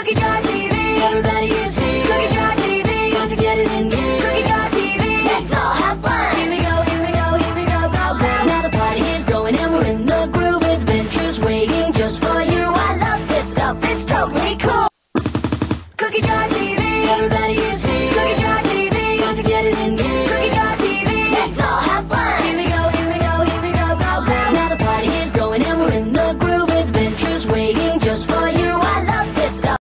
Cookie Jar TV. Everybody is here. Cookie Jar TV. Time to get it in gear. Cookie Jar TV. Let's all have fun. Here we go, here we go, here we go, go, go. Now the party is going and we're in the groove. Adventures waiting just for you. I love this stuff, it's totally cool. Cookie Jar TV. Everybody is here. Cookie Jar TV. Time to get it in gear. Cookie Jar TV. Let's all have fun. Here we go, here we go, here we go, go, go. Now the party is going and we're in the groove. Adventures waiting just for you. I love this stuff.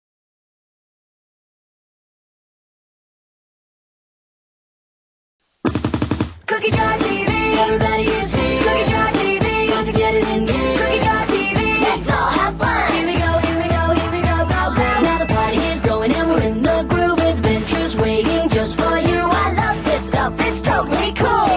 Cookie Jar TV. Everybody is here. Cookie Jar TV. Time to get it in gear. Cookie Jar TV. Let's all have fun. Here we go, here we go, here we go, go, go. Now the party is going and we're in the groove. Adventures waiting just for you. I love this stuff, it's totally cool.